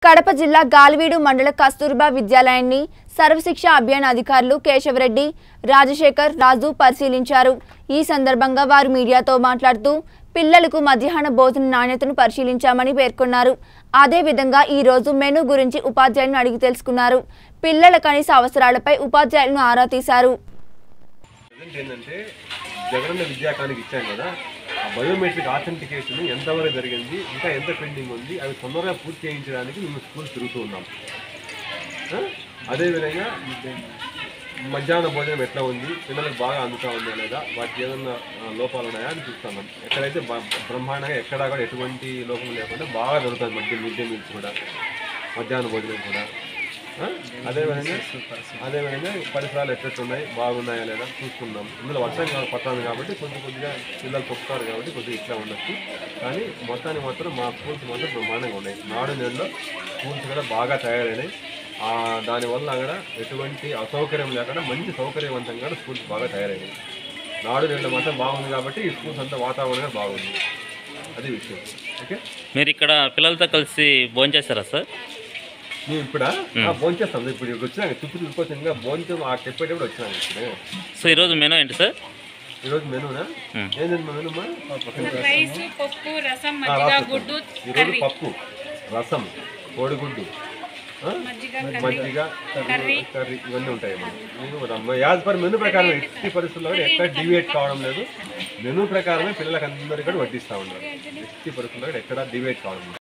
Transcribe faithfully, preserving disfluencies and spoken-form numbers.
కడప జిల్లా గాలివీడు మండల కస్తూర్బా విద్యాలయాన్ని సర్వశిక్ష అభియాన్ అధికారులు కేశవరెడ్డి, రాజశేఖర్, రాజు పరిశీలించారు. ఈ సందర్భంగా వారు మీడియాతో మాట్లాడుతూ పిల్లలకు మధ్యాహ్న భోజన నాణ్యతను పరిశీలించామని పేర్కొన్నారు. అదే విధంగా ఈ రోజు మెనూ గురించి ఉపాధ్యాయులను అడిగి తెలుసుకున్నారు. పిల్లల కనీస అవసరాలపై ఉపాధ్యాయులను ఆరా తీశారు. జగనన్న విద్యాకానికి ఇచ్చాం కదా, ఆ బయోమెట్రిక్ ఆథెంటికేషన్ ఎంతవరకు జరిగింది, ఇంకా ఎంత పెండింగ్ ఉంది, అవి తొందరగా పూర్తి చేయించడానికి మేము స్కూల్ తిరుగుతూ ఉన్నాం. అదేవిధంగా మధ్యాహ్న భోజనం ఎట్లా ఉంది, పిల్లలకు బాగా అందుతా ఉందా లేదా, వాటికి ఏదన్నా లోపాలు ఉన్నాయా అని చూస్తున్నాం. ఎక్కడైతే బ్రహ్మాండంగా ఎక్కడా కూడా ఎటువంటి లోపం లేకుండా బాగా జరుగుతుంది మధ్య మిడ్ డే మీల్స్ కూడా, మధ్యాహ్న భోజనం కూడా. అదేవిధంగా అదేవిధంగా పరిసరాలు ఎట్లెట్టున్నాయి, బాగున్నాయా లేదా చూసుకున్నాం. ఇందులో వర్షం పడుతుంది కాబట్టి కొద్ది కొద్దిగా పిల్లలు తొక్కుతారు కాబట్టి కొద్దిగా ఇట్లా ఉండొచ్చు. కానీ మొత్తానికి మాత్రం మా స్కూల్స్ మాత్రం బ్రహ్మాండంగా ఉన్నాయి. నాడు నెలలో స్కూల్స్ కూడా బాగా తయారైనాయి. దానివల్ల కూడా ఎటువంటి అసౌకర్యం లేకుండా మంచి సౌకర్యవంతంగా స్కూల్స్ బాగా తయారైనాయి. నాడు నెలలో మాత్రం బాగుంది కాబట్టి ఈ స్కూల్స్ అంతా వాతావరణం బాగుంది. అది విషయం. ఓకే, మీరు ఇక్కడ పిల్లలతో కలిసి భోజనం చేస్తారా సార్? మేము ఇప్పుడు భోజనం చేస్తాం. ఇప్పుడు ఇప్పుడు వచ్చినాక చుట్టూ చూసుకొచ్చిన భోజనం ఆ చెప్పేటప్పుడు వచ్చినాను. ఇప్పుడు సో ఈరోజు మెనూ ఏంటి సార్? ఈరోజు మెనూనా ఏంటంటే మెనూమా ఈరోజు పప్పు, రసం, కోడిగుడ్డు, మజ్జిగ, కర్రీ ఇవన్నీ ఉంటాయి. మేము యాజ్ పర్ మెనూ ప్రకారం ఎట్టి పరిస్థితుల్లో కూడా ఎక్కడ డివియేట్ కావడం లేదు. మెనూ ప్రకారమే పిల్లలకు అందరికీ కూడా వడ్డిస్తూ ఉన్నారు. ఎట్టి పరిస్థితుల్లో కూడా ఎక్కడ డివియేట్ కావడం లేదు.